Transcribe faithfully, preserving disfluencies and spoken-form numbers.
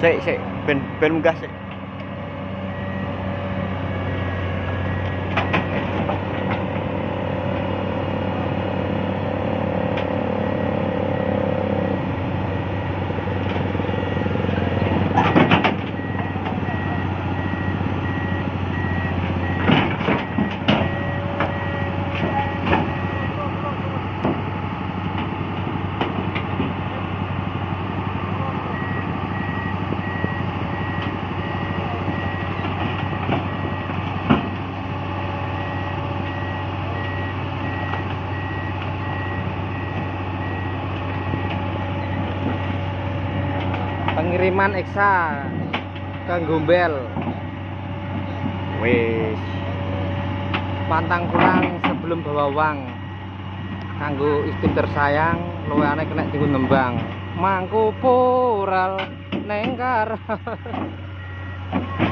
Sik sik ben ben munggah sik. Pengiriman Eksa ke Gombel. Wis pantang pulang sebelum bawa uang. Kanggo istri tersayang luweane kena dienggo nembang. Mangku pural nengkar.